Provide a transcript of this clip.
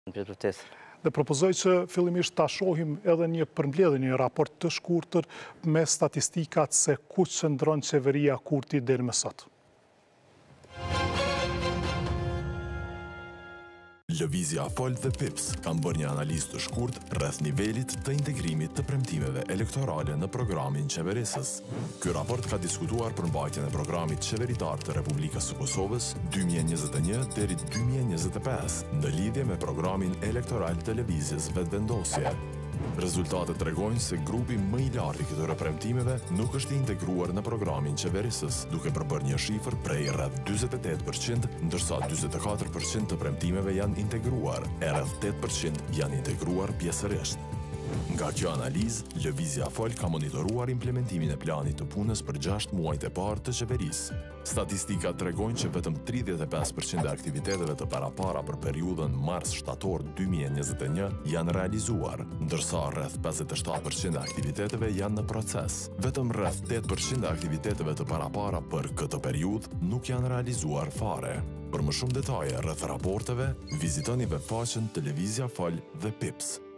Dhe propozoj që fillimisht ta shohim edhe një përmbledhje, një raport të shkurtër me statistikat se ku qëndron qeveria Kurti deri më sot. Lëvizja Fol dhe PIPS kanë bërë një analizë të shkurt rreth nivelit të integrimit të premtimeve elektorale në programin qeverisës. Ky raport ka diskutuar për mbajtjen e programit qeveritar të Republikës së Kosovës 2021 deri 2025 në lidhje me programin elektoral të lëvizjes vetëvendosje. Rezultatet tregojnë se grupi më i lartë i këtyre premtimeve nuk është i integruar në programin qeverisës, duke përbërë një shifër prej rreth 48%, ndërsa 44% të premtimeve janë integruar, e rreth 8% janë integruar pjesërisht. Nga kjo analizë, Lëvizja Fol ka monitoruar implementimin e planit të punës për 6 muajt e parë të qeverisë. Statistikat tregojnë që vetëm 35% e aktiviteteve të parapara për periudhën mars-shtator 2021 janë realizuar, ndërsa rreth 57% e aktiviteteve janë në proces. Vetëm rreth 8% e aktiviteteve të parapara për këtë periudhë nuk janë realizuar fare. Për më shumë detaje rreth raporteve, vizitoni webfaqen të Lëvizja Fol dhe PIPS.